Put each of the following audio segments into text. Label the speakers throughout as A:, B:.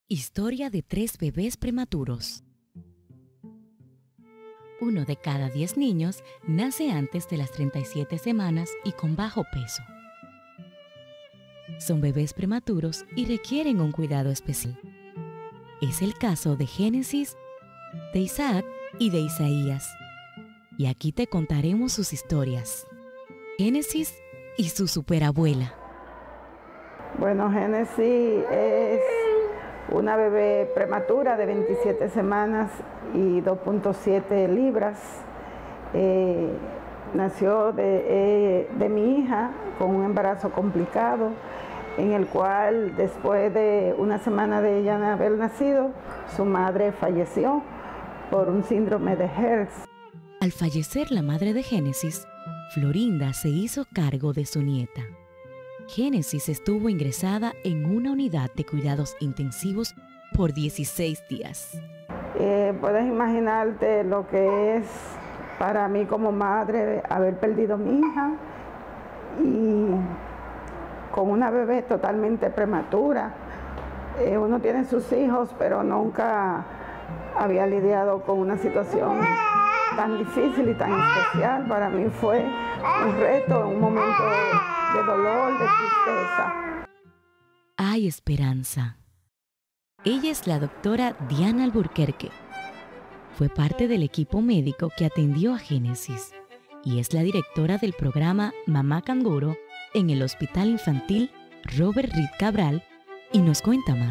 A: Historia de 3 bebés prematuros. 1 de cada 10 niños nace antes de las 37 semanas y con bajo peso. Son bebés prematuros y requieren un cuidado especial. Es el caso de Génesis, de Isaac y de Isaías. Y aquí te contaremos sus historias. Génesis y su superabuela.
B: Bueno, Génesis es una bebé prematura de 27 semanas y 2.7 libras. Nació de mi hija con un embarazo complicado, en el cual después de una semana de ella haber nacido, su madre falleció por un síndrome de Hertz.
A: Al fallecer la madre de Génesis, Florinda se hizo cargo de su nieta. Génesis estuvo ingresada en una unidad de cuidados intensivos por 16 días.
B: Puedes imaginarte lo que es para mí como madre haber perdido a mi hija y con una bebé totalmente prematura. Uno tiene sus hijos, pero nunca había lidiado con una situación tan difícil y tan especial. Para mí fue un reto, un momento de dolor, de tristeza.
A: Hay esperanza. Ella es la doctora Diana Alburquerque. Fue parte del equipo médico que atendió a Génesis y es la directora del programa Mamá Canguro en el Hospital Infantil Robert Reed Cabral y nos cuenta más.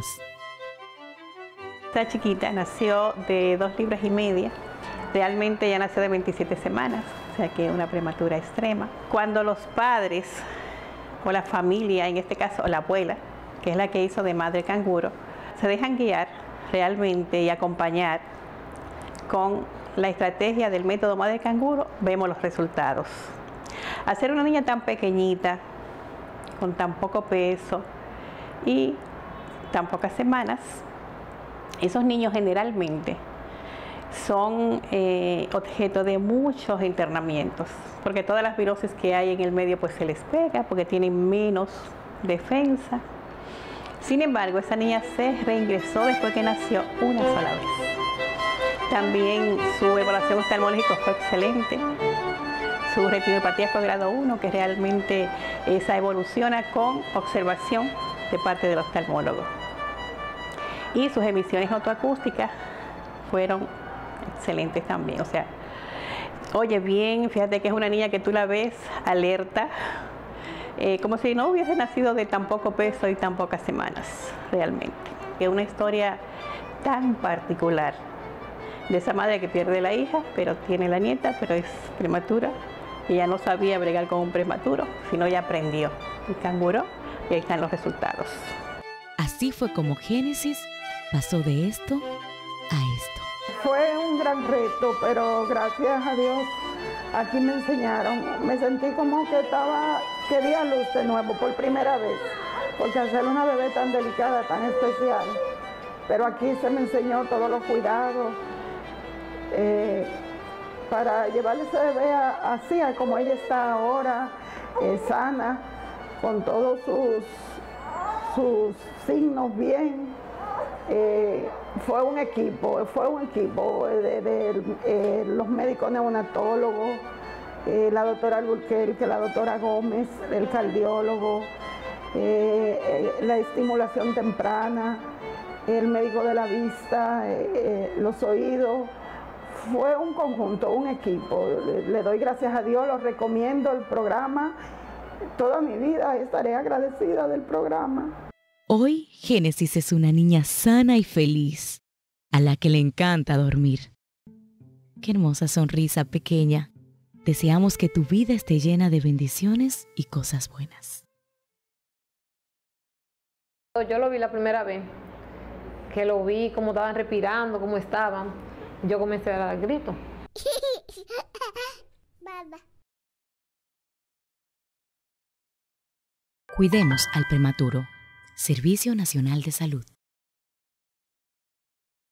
C: Esta chiquita nació de 2 libras y media. Realmente ya nació de 27 semanas, o sea que una prematura extrema. Cuando los padres o la familia, en este caso la abuela, que es la que hizo de madre canguro, se dejan guiar realmente y acompañar con la estrategia del método madre canguro, vemos los resultados. Hacer una niña tan pequeñita, con tan poco peso y tan pocas semanas, esos niños generalmente son objeto de muchos internamientos, porque todas las virosis que hay en el medio pues se les pega, porque tienen menos defensa. Sin embargo, esa niña se reingresó después que nació una sola vez. También su evaluación oftalmológica fue excelente. Su retinopatía fue grado 1, que realmente esa evoluciona con observación de parte del oftalmólogo. Y sus emisiones otoacústicas fueron excelentes también. O sea, oye bien, fíjate que es una niña que tú la ves alerta, como si no hubiese nacido de tan poco peso y tan pocas semanas, realmente. Es una historia tan particular de esa madre que pierde la hija, pero tiene la nieta, pero es prematura. Ella no sabía bregar con un prematuro, sino ya aprendió y canguró, y ahí están los resultados.
A: Así fue como Génesis pasó de esto a esto.
B: Fue un gran reto, pero gracias a Dios aquí me enseñaron. Me sentí como que quería luz de nuevo por primera vez, porque hacer una bebé tan delicada, tan especial. Pero aquí se me enseñó todos los cuidados para llevarle ese bebé así, a como ella está ahora, sana, con todos sus signos bien. Fue un equipo de los médicos neonatólogos, la doctora Alburquerque, la doctora Gómez, el cardiólogo, la estimulación temprana, el médico de la vista, los oídos. Fue un conjunto, un equipo. Le doy gracias a Dios, lo recomiendo el programa. Toda mi vida estaré agradecida del programa.
A: Hoy, Génesis es una niña sana y feliz, a la que le encanta dormir. Qué hermosa sonrisa pequeña. Deseamos que tu vida esté llena de bendiciones y cosas buenas.
D: Yo lo vi la primera vez, que lo vi, cómo estaban respirando, cómo estaban. Yo comencé a dar gritos.
A: Cuidemos al prematuro. Servicio Nacional de Salud.